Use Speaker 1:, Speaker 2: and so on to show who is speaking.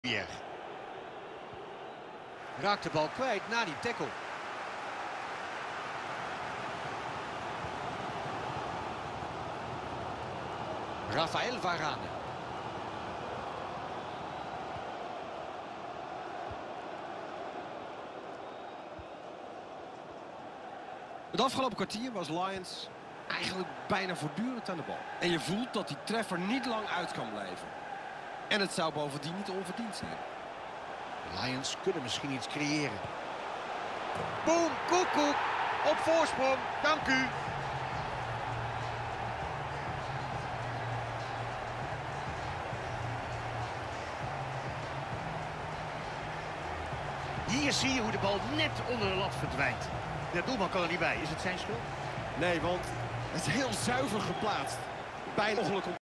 Speaker 1: Hier. Raakt de bal kwijt na die tackle. Rafael Varane.
Speaker 2: Het afgelopen kwartier was Lions eigenlijk bijna voortdurend aan de bal. En je voelt dat die treffer niet lang uit kan blijven. En het zou bovendien niet onverdiend zijn.
Speaker 1: Lions kunnen misschien iets creëren. Boom, koekoek, op voorsprong, dank u. Hier zie je hoe de bal net onder de lat verdwijnt. De doelman kan er niet bij. Is het zijn schuld?
Speaker 2: Nee, want het is heel zuiver geplaatst. Bijna ongeluk.